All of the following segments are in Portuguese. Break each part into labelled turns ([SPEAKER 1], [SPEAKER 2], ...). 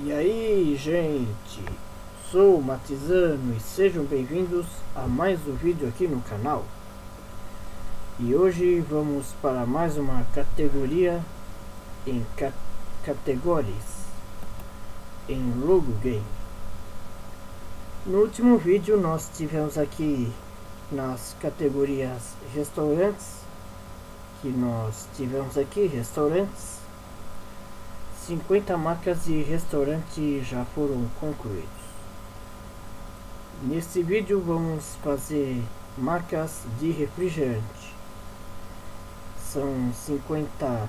[SPEAKER 1] E aí, gente, sou o Matizano e sejam bem-vindos a mais um vídeo aqui no canal. E hoje vamos para mais uma categoria em categorias em logo game. No último vídeo nós tivemos aqui nas categorias restaurantes, que nós tivemos aqui restaurantes. 50 marcas de restaurante já foram concluídos. Neste vídeo vamos fazer marcas de refrigerante. São 50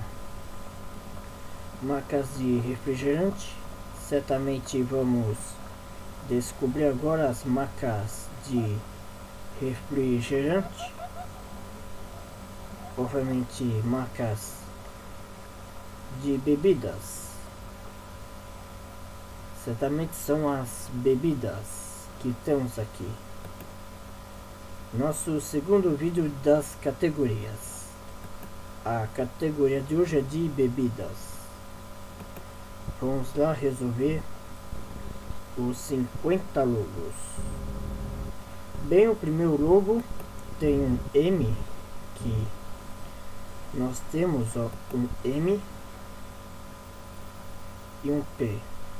[SPEAKER 1] marcas de refrigerante. Certamente vamos descobrir agora as marcas de refrigerante. Obviamente marcas de bebidas. Certamente são as bebidas que temos aqui. Nosso segundo vídeo das categorias. A categoria de hoje é de bebidas. Vamos lá resolver os 50 logos. Bem, o primeiro logo tem um M, que nós temos um M e um P.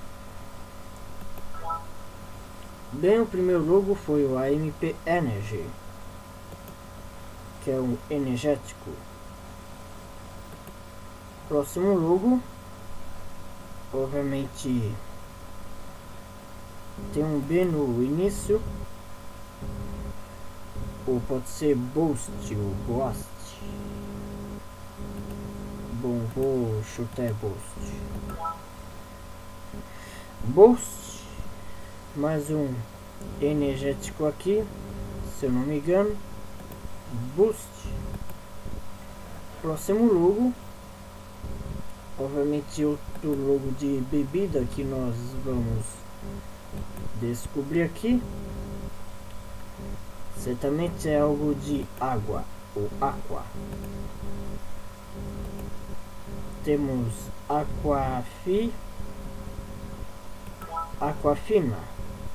[SPEAKER 1] Bem, o primeiro logo foi o AMP Energy, que é um energético. Próximo logo, obviamente tem um B no início, ou pode ser Boost ou Boost. Bom, vou chutar Boost. Boost. Mais um energético aqui, se eu não me engano. Boost. Próximo logo, obviamente outro logo de bebida que nós vamos descobrir aqui. Certamente é algo de água ou aqua. Temos Aquafina.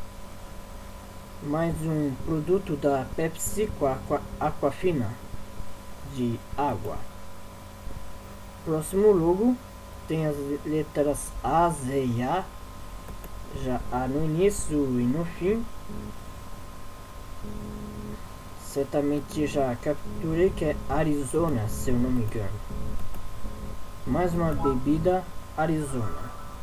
[SPEAKER 1] Mais um produto da Pepsi com Aquafina de água. Próximo logo tem as letras A, Z e A, já A no início e no fim. Certamente já capturei que é Arizona, se eu não me engano. Mais uma bebida Arizona.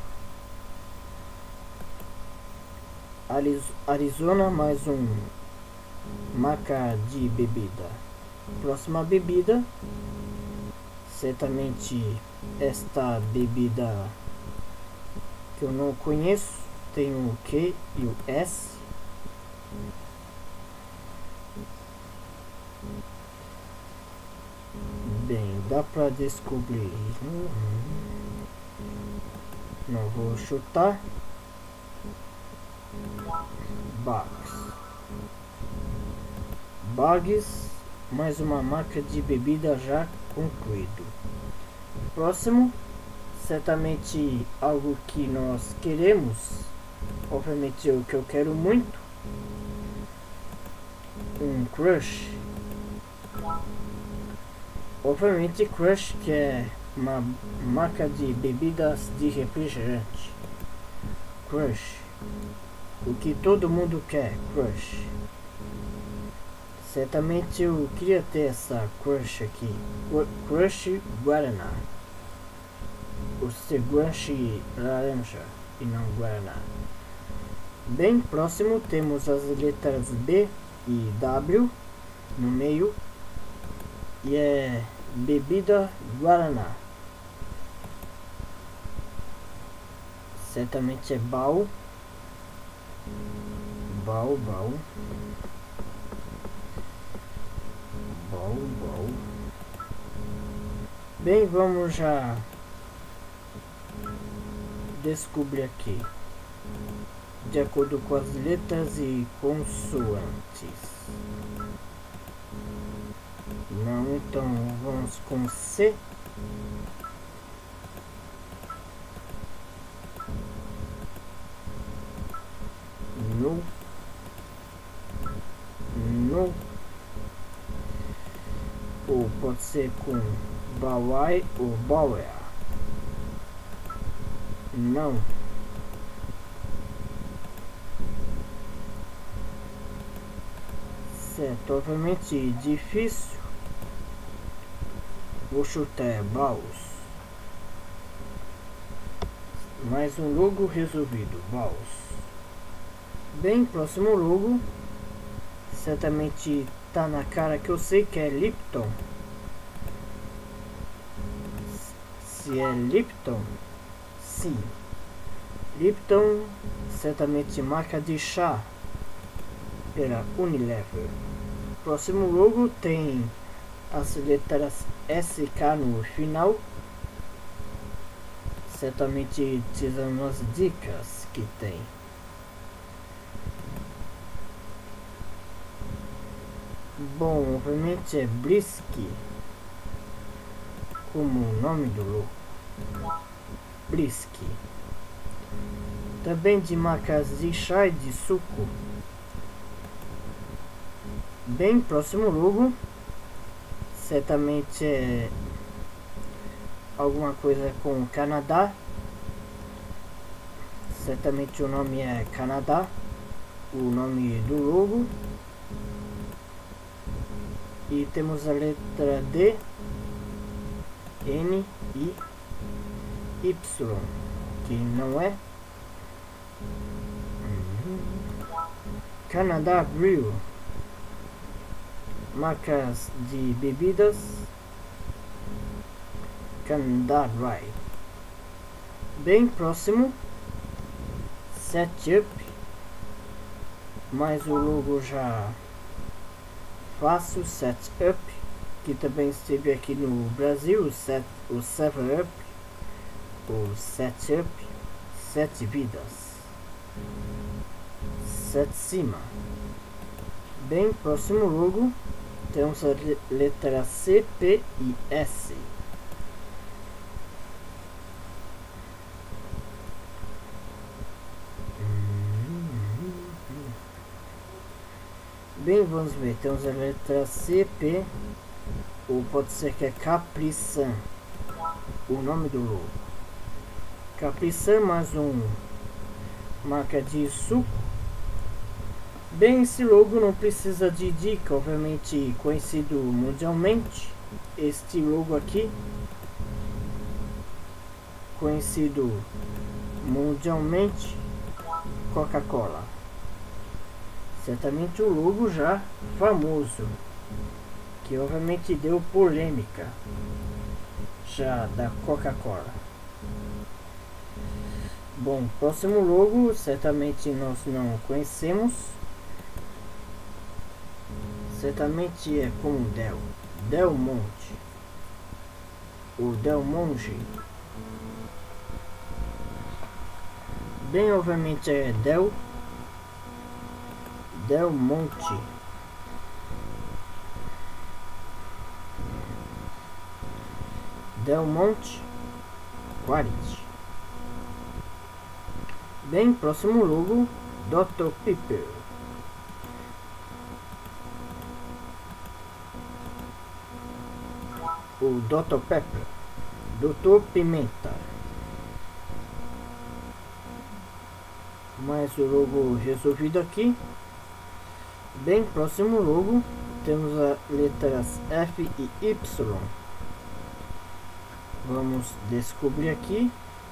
[SPEAKER 1] Arizona, mais um marca de bebida. Próxima bebida, certamente esta bebida que eu não conheço, tem o Q e o S. Bem, dá para descobrir. Não vou chutar. Bugs, mais uma marca de bebida já concluído. Próximo, certamente algo que nós queremos, obviamente o que eu quero muito, um Crush. Obviamente Crush, que é uma marca de bebidas de refrigerante. Crush, o que todo mundo quer, Crush. Certamente eu queria ter essa Crush aqui, Crush Guaraná. Ou ser Crush laranja e não Guaraná. Bem, próximo temos as letras B e W no meio. E é bebida Guaraná. Certamente é Bal. Bem, vamos já descobrir aqui de acordo com as letras e consoantes. Não, então vamos com C. nu, nu, ou pode ser com bawai ou bawea, não, certo, obviamente difícil, vou chutar baus. Mais um logo resolvido, baus. Bem, próximo logo, certamente tá na cara que eu sei que é Lipton. Se é Lipton, sim. Lipton, certamente marca de chá pela Unilever. Próximo logo tem as letras SK no final. Certamente tirando as dicas que tem. Bom, obviamente é Blisky, como o nome do logo. Blisky. Também de marcas de chá e de suco. Bem, próximo logo, certamente é alguma coisa com Canadá. Certamente o nome é Canadá, o nome do logo. E temos a letra D, N e Y, que não é. Canadá Brew. Marcas de bebidas. Canadá Dry. Bem próximo, Setup. Mas o logo já fácil, Setup, que também esteve aqui no Brasil, o 7up, o Setup, 7 vidas, 7 cima. Bem, próximo logo, temos a letra C, P e S. Bem, vamos ver, temos a letra C, P, ou pode ser que é Capri-Sun, o nome do logo. Capri-Sun, mais marca de suco. Bem, esse logo não precisa de dica, obviamente conhecido mundialmente. Este logo aqui, conhecido mundialmente, Coca-Cola. Certamente o logo já famoso, que obviamente deu polêmica já da Coca-Cola. Bom, próximo logo certamente nós não conhecemos. Certamente é como Del Monte, o Del Monte. Bem, obviamente é Del Monte. Del Monte Quality. Bem, próximo logo, Dr. Pepper. O Dr. Pepper, Dr. Pimenta. Mais o logo resolvido aqui. Bem, próximo logo, temos as letras F e Y. Vamos descobrir aqui.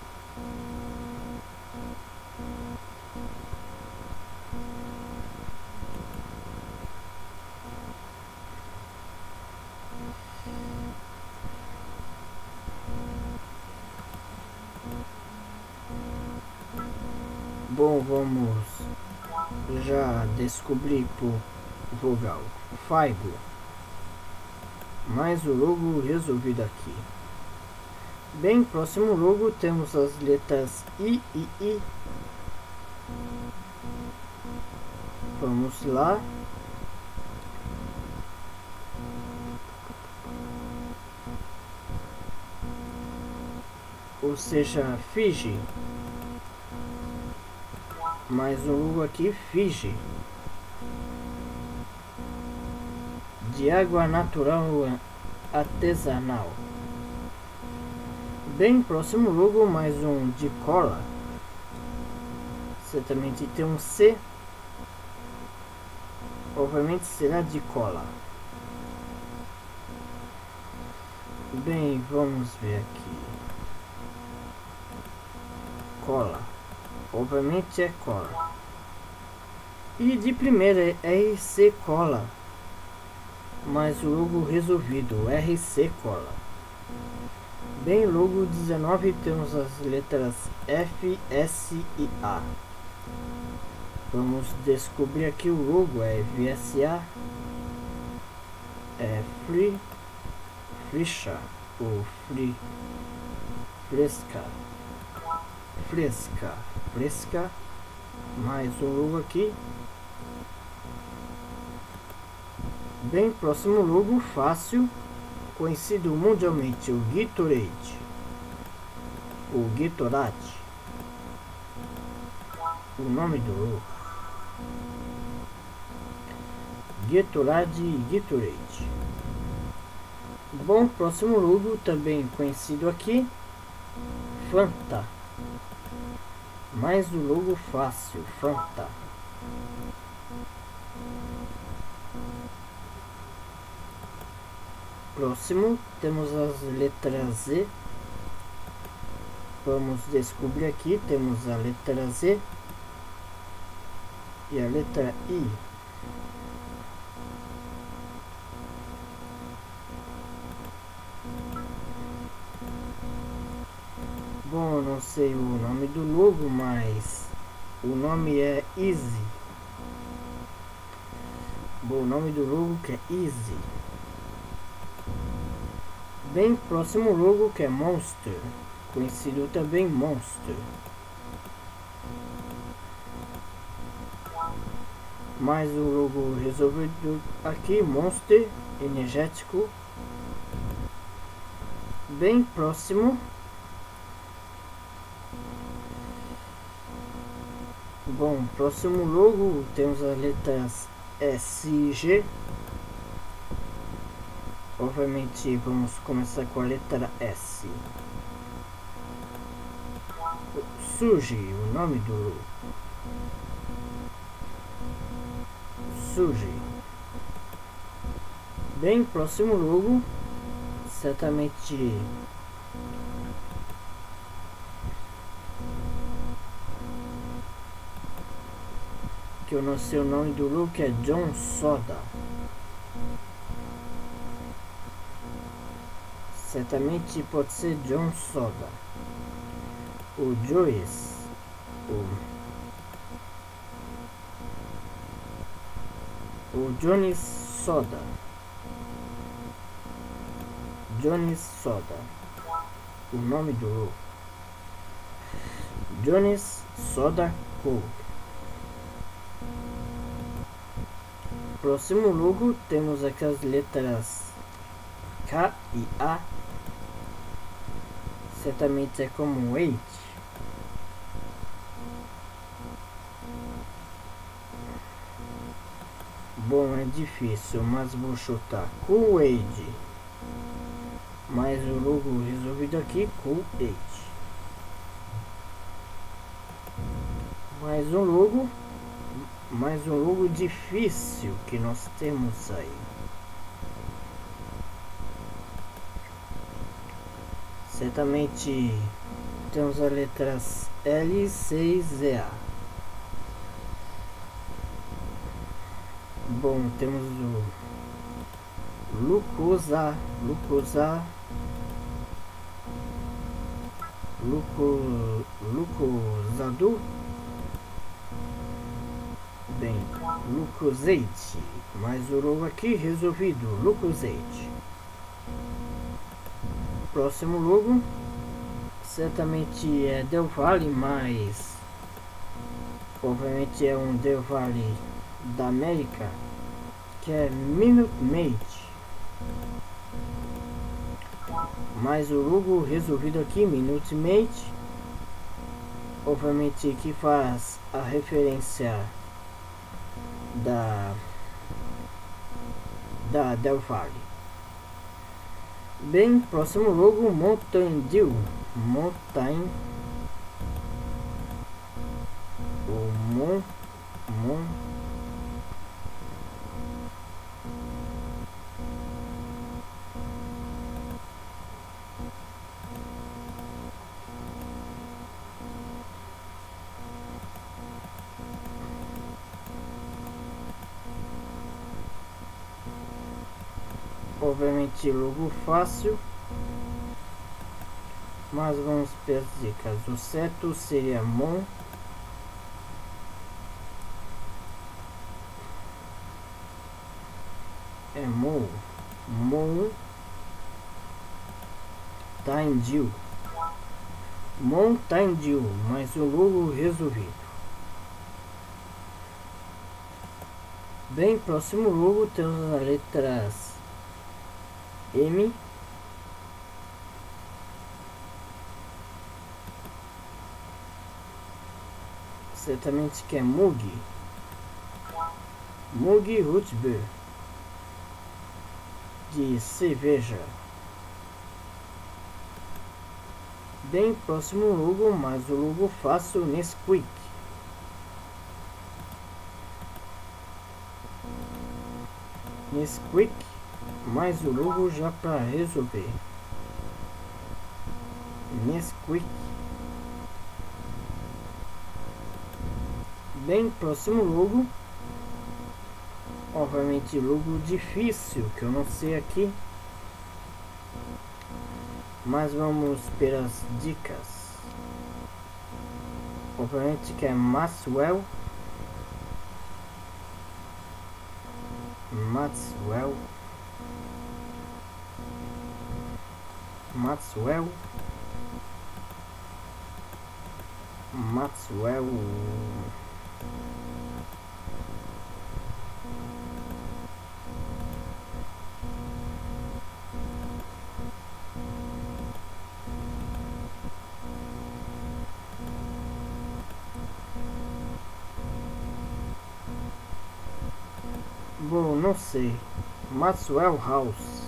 [SPEAKER 1] Bom, vamos já descobrir por vogal Faigo. Mais o logo resolvido aqui. Bem, próximo logo temos as letras I e I. Vamos lá. Ou seja, Fiji. Mais um logo aqui, Fiji. De água natural artesanal. Bem próximo logo, mais um de cola. Certamente tem um C. Obviamente será de cola. Bem, vamos ver aqui. Cola. Obviamente é cola. E de primeira é RC Cola. Mas o logo resolvido, RC Cola. Bem, logo 19 temos as letras F, S e A. Vamos descobrir aqui o logo, é VSA, é Free, Frischa, ou Free, Fresca, Fresca, Fresca, mais um logo aqui. Bem, próximo logo, fácil, conhecido mundialmente, o Gatorade, o Gatorade, o nome do logo. Gatorade e Gatorade. Bom, próximo logo, também conhecido aqui, Fanta. Mais o logo fácil, Fanta. Próximo, temos as letras Z. Vamos descobrir aqui, temos a letra Z e a letra I. Bom, não sei o nome do logo, mas o nome é Easy. Bom, o nome do logo que é Easy. Bem, próximo logo que é Monster, conhecido também Monster. Mais o logo resolvido aqui, Monster energético. Bem, próximo. Bom, próximo logo temos as letras S e G. Obviamente vamos começar com a letra S. Surge, o nome do logo. Surge. Bem, próximo logo, certamente que eu não sei o nome do logo, que é John Soda. Certamente pode ser John Soda. O Joyce. O Johnny Soda. Johnny Soda. O nome do logo. Johnny Soda Coke. Próximo logo temos aqui as letras K e A. Certamente é como Wait. Bom, é difícil, mas vou chutar Kool-Aid. Mais o logo resolvido aqui, Kool-Aid. Mais um logo difícil que nós temos aí. Certamente temos as letras L, C e Z, A. Bom, temos o Lucozado. Bem, Lucozade. Mais o logo aqui resolvido, Lucozade. Próximo logo, certamente é Del Valle, mas obviamente é um Del Valle da América, que é Minute Maid. Mais o logo resolvido aqui, Minute Maid. obviamente que faz a referência da Del Valle. Bem, próximo logo, Mountain Dew. Mountain, obviamente logo fácil, mas vamos para as dicas. O certo seria Mountain Dew. Mountain Dew, mas o logo resolvido. Bem, próximo logo temos as letras M, certamente que é Mug Root Beer, de cerveja. Bem, próximo logo, mas o logo fácil, Nesquik. Mais o logo já para resolver. Nesquik. Bem, próximo logo, obviamente logo difícil que eu não sei aqui, mas vamos pelas dicas. Obviamente que é Maxwell. Bom, não sei. Maxwell House.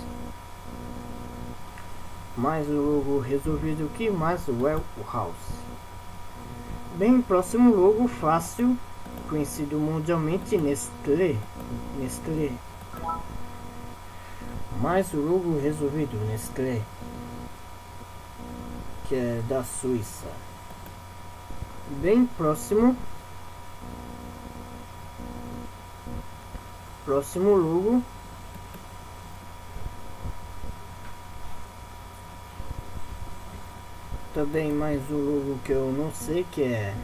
[SPEAKER 1] Mais o logo resolvido que Maxwell House. Bem, próximo logo fácil, conhecido mundialmente, Nestlé. Mais o logo resolvido, Nestlé, que é da Suíça. Bem, próximo logo, também mais um logo que eu não sei, que é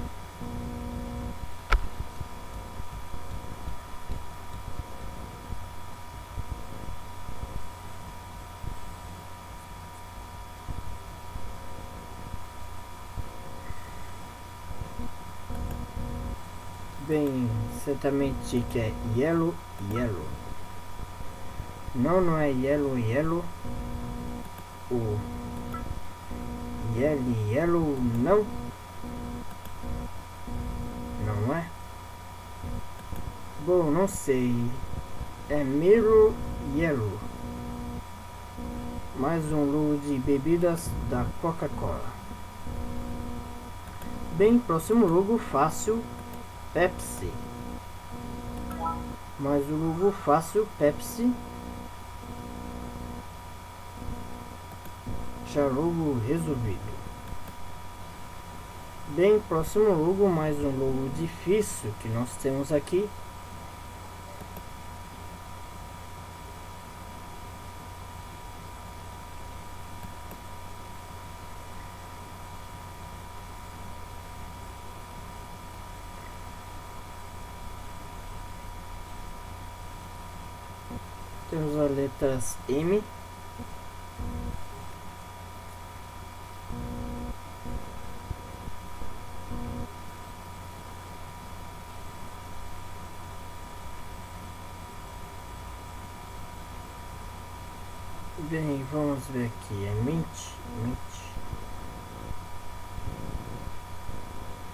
[SPEAKER 1] bem, certamente que é Yellow. Não é Yellow. O Yellow não é. Bom, não sei. É Mirror Yellow. Mais um logo de bebidas da Coca-Cola. Bem, próximo logo fácil, Pepsi. Mais o logo fácil, Pepsi. Já logo resolvido. Bem, próximo logo, mais um logo difícil que nós temos aqui. Temos as letras M. Bem, vamos ver aqui, é Mint.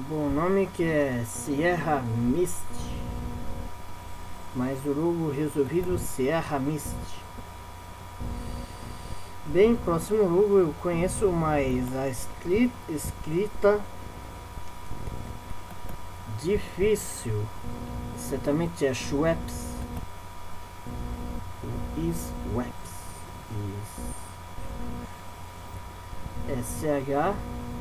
[SPEAKER 1] Bom, o nome que é Sierra Mist, mas o logo resolvido Sierra Mist. Bem, próximo logo eu conheço, mas a escrita difícil. Certamente é Schweppes. Schweppes. SH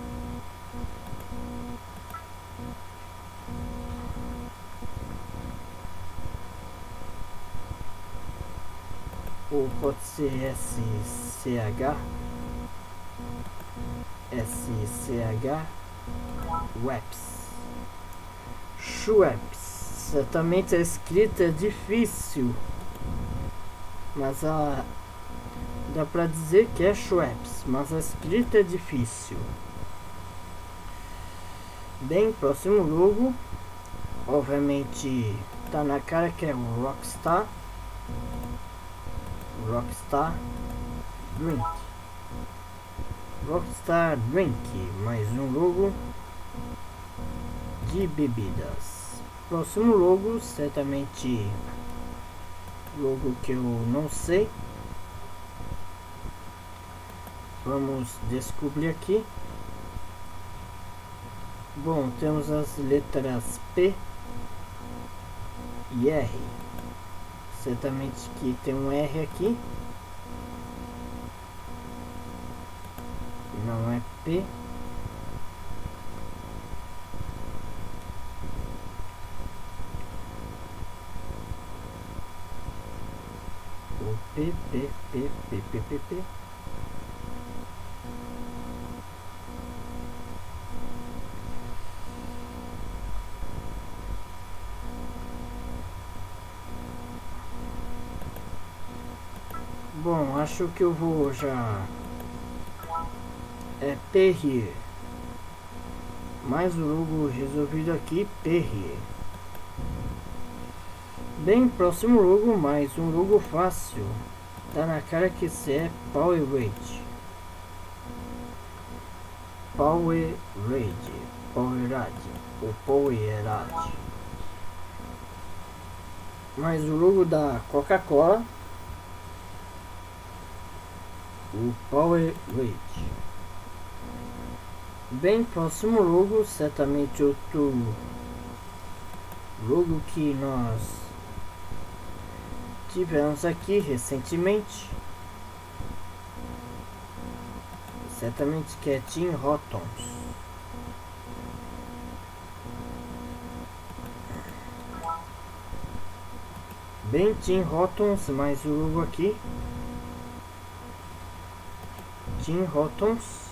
[SPEAKER 1] ou pode ser SCH Schweppes. Certamente a escrita é difícil, mas dá pra dizer que é Schweppes, mas a escrita é difícil. Bem, próximo logo, obviamente tá na cara que é o Rockstar Drink. Rockstar Drink, mais um logo de bebidas. Próximo logo, certamente logo que eu não sei. Vamos descobrir aqui. Bom, temos as letras P e R. Certamente que tem um R aqui. Não é P. O P. Bom, acho que eu vou já... É Perrier. Mais o logo resolvido aqui, Perrier. Bem, próximo logo, mais um logo fácil. Tá na cara que isso é Powerade. Powerade ou Powerade. Mais o logo da Coca-Cola. O Powerade. Bem, próximo logo, certamente outro logo que nós tivemos aqui recentemente. Certamente que é Tim Hortons. Bem, Tim Hortons, mais o logo aqui. Tim Hortons.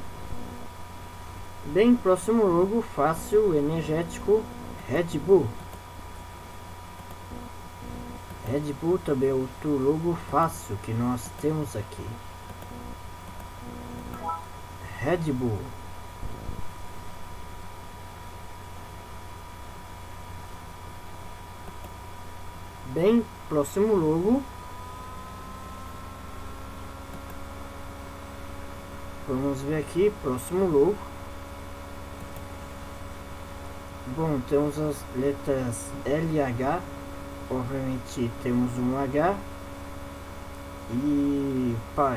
[SPEAKER 1] Bem, próximo logo, fácil, energético, Red Bull. Red Bull também é outro logo fácil que nós temos aqui. Red Bull. Bem, próximo logo. Vamos ver aqui, próximo logo. Bom, temos as letras LH. Obviamente temos um H. E pai.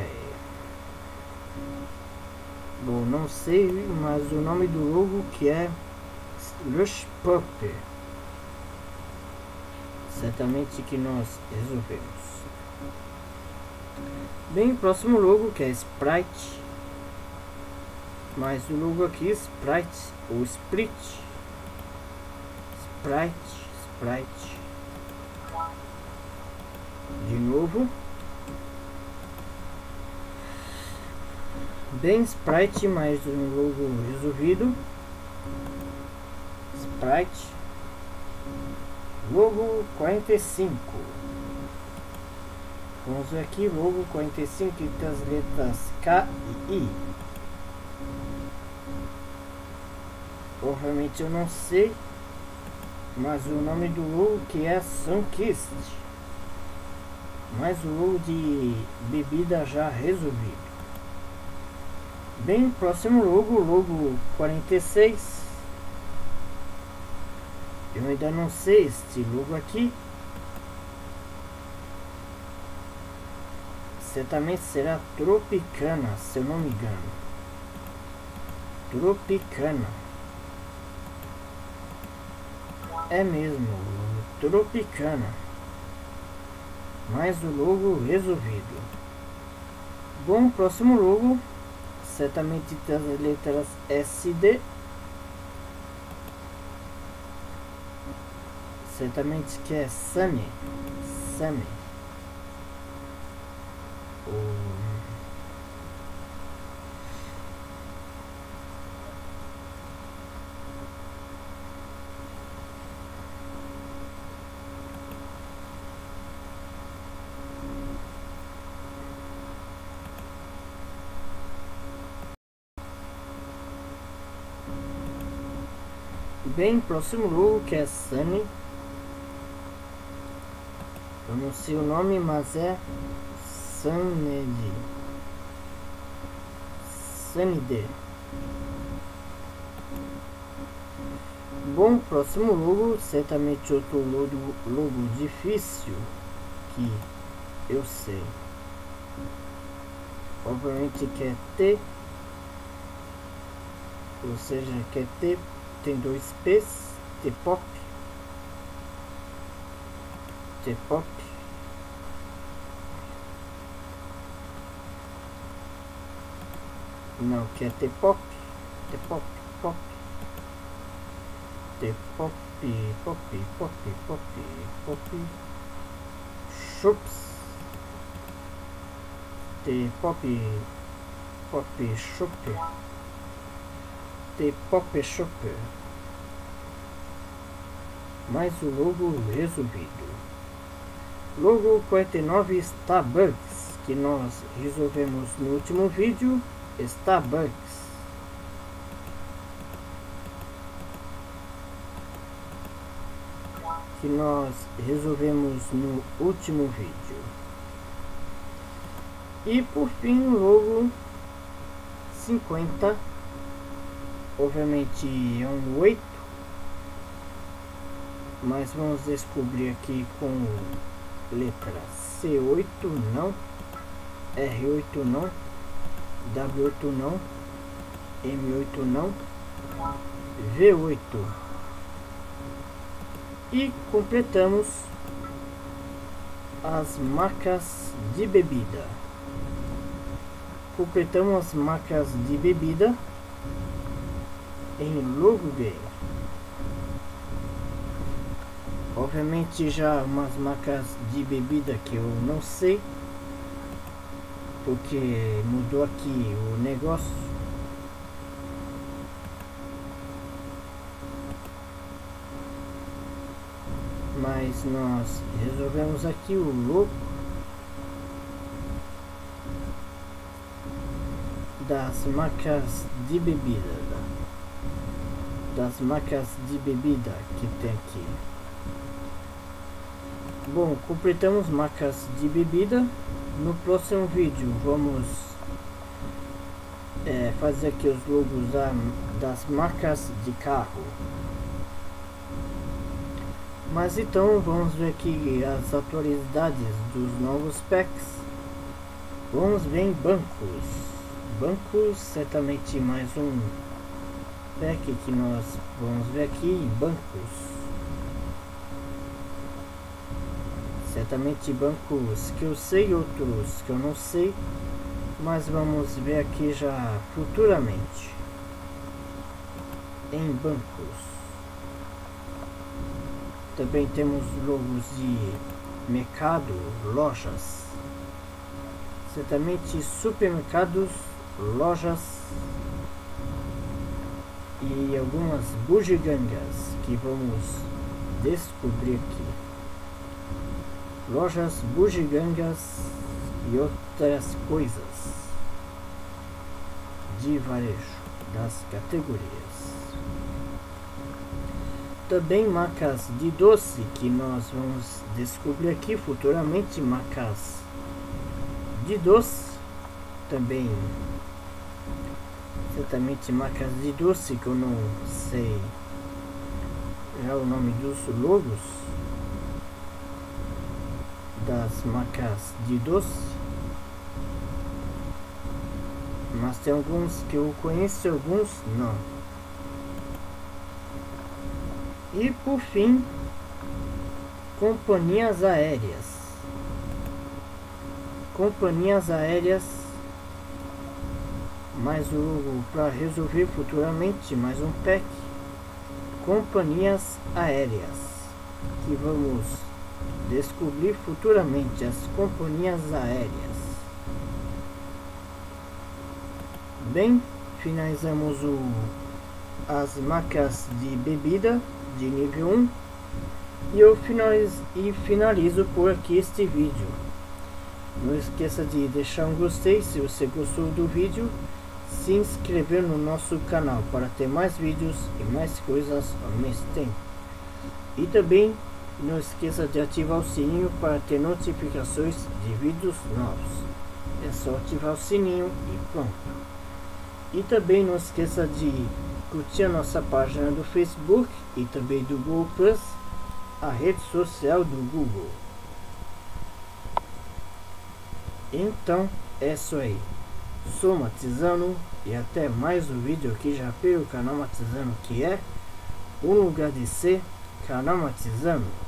[SPEAKER 1] Bom, não sei, mas o nome do logo que é Lush Puppy. Certamente que nós resolvemos. Bem, próximo logo que é Sprite. Mais o logo aqui, Sprite ou Sprite. Sprite. De novo. Bem, Sprite, mais um logo resolvido. Sprite. Logo 45. Vamos ver aqui, logo 45 que tem as letras K e I. Obviamente eu não sei, mas o nome do logo que é Sunkist. Mais o logo de bebida já resolvido. Bem, próximo logo, logo 46. Eu ainda não sei este logo aqui. Certamente será Tropicana, se eu não me engano. Tropicana. É mesmo, Tropicana. Mais o logo resolvido. Bom, próximo logo. Certamente tem as letras SD. Certamente que é Sunny. Bem, próximo logo que é Sunny. Eu não sei o nome, mas é Sunny. Bom, próximo logo, certamente outro logo difícil que eu sei. Obviamente que é T, ou seja, que é T, tem dois P's, T-pop. Não, que é T-pop. Chups. T-pop shop. Mais o logo resolvido. Logo 49 Starbucks, que nós resolvemos no último vídeo. Starbucks. Que nós resolvemos no último vídeo. E por fim o logo 50. Obviamente é um 8. Mas vamos descobrir aqui com letra C8 não, R8 não, W8 não, M8 não, V8. E completamos as marcas de bebida. Completamos as marcas de bebida em logo game. Obviamente já umas marcas de bebida que eu não sei, porque mudou aqui o negócio. Mas nós resolvemos aqui o logo das marcas de bebida. Das marcas de bebida que tem aqui. Bom, completamos marcas de bebida. No próximo vídeo vamos fazer aqui os logos das marcas de carro. Mas então vamos ver aqui as atualidades dos novos packs. Vamos ver em bancos. Bancos, certamente mais um pack que nós vamos ver aqui em bancos. Certamente bancos que eu sei, outros que eu não sei, mas vamos ver aqui já futuramente em bancos. Também temos logos de mercado, lojas, certamente supermercados, lojas e algumas bugigangas que vamos descobrir aqui. Lojas, bugigangas e outras coisas de varejo das categorias. Também marcas de doce que nós vamos descobrir aqui futuramente. Marcas de doce também, certamente marcas de doce que eu não sei já o nome dos logos das marcas de doce, mas tem alguns que eu conheço e alguns não. E por fim, companhias aéreas. Companhias aéreas, mais o logo para resolver futuramente, mais um pack. Companhias aéreas, que vamos descobrir futuramente as companhias aéreas. Bem, finalizamos as marcas de bebida de nível 1 e eu finalizo por aqui este vídeo. Não esqueça de deixar um gostei se você gostou do vídeo, se inscrever no nosso canal para ter mais vídeos e mais coisas ao mesmo tempo. E também não esqueça de ativar o sininho para ter notificações de vídeos novos. É só ativar o sininho e pronto. E também não esqueça de curtir a nossa página do Facebook e também do Google Plus, a rede social do Google. Então é isso aí. Sou Matizano e até mais um vídeo aqui já pelo canal Matizano, que é um lugar de ser, canal Matizano.